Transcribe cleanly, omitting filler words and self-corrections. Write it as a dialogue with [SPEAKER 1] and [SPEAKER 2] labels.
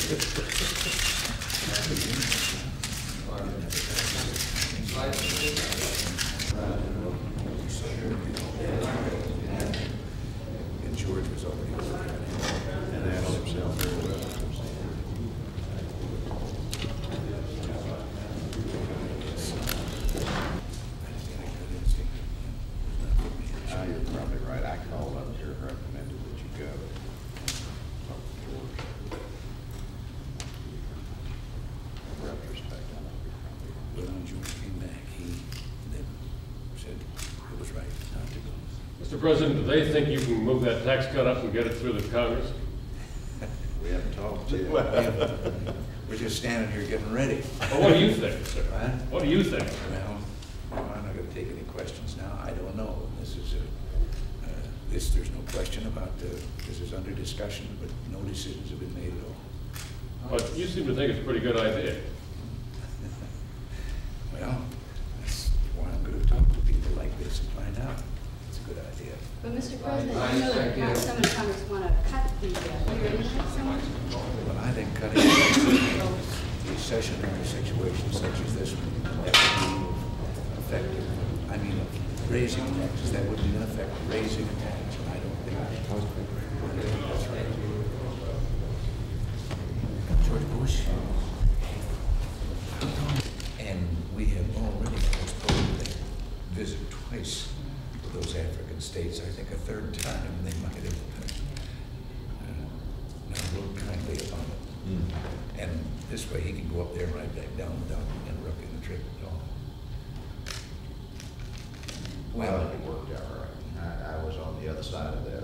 [SPEAKER 1] And George was already working on it. And handled himself very well.
[SPEAKER 2] You're probably right. I called up here and recommended that you go. Talk to George. Retrospect, I know you're probably right.
[SPEAKER 1] But when George came back, he then said it was right not to go.
[SPEAKER 3] Mr. President, do they think you can move that tax cut up and get it through the Congress?
[SPEAKER 2] We haven't talked yet.
[SPEAKER 1] We're just standing here getting ready.
[SPEAKER 3] Well, what do you think, sir?
[SPEAKER 1] Huh?
[SPEAKER 3] What do you think?
[SPEAKER 1] Well, I'm not going to take any questions now. I don't know. This is there's no question about this is under discussion, but no decisions have been made at all.
[SPEAKER 3] But you seem to think it's a pretty good idea.
[SPEAKER 1] Well, that's why I'm going to talk to people like this and find out. It's a good idea.
[SPEAKER 4] But Mr. President, I know that some of the Congress want to cut the hearing somewhat.
[SPEAKER 1] But I think cutting the recessionary situation such as this one, that would be effective. I mean, raising taxes, that would be in effect raising a tax, and I don't think that's right. George Bush. And we have already postponed the visit twice to those African states. I think a third time they might have not ruled kindly upon it. And this way he can go up there and right back down without interrupting the trip at all.
[SPEAKER 2] Well, it worked out right. I was on the other side of that.